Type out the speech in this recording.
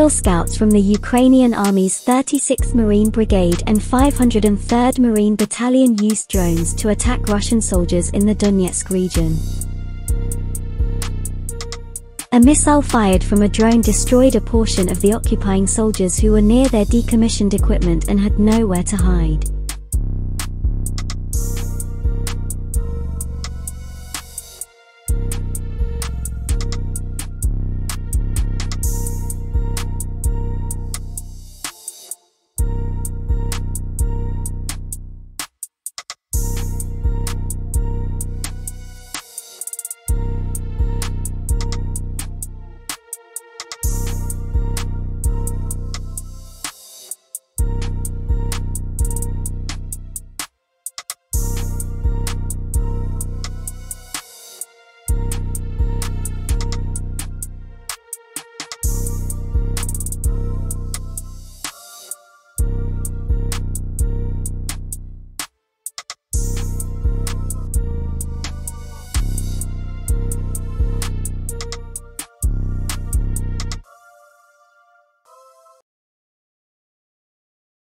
Aerial scouts from the Ukrainian Army's 36th Marine Brigade and 503rd Marine Battalion used drones to attack Russian soldiers in the Donetsk region. A missile fired from a drone destroyed a portion of the occupying soldiers who were near their decommissioned equipment and had nowhere to hide.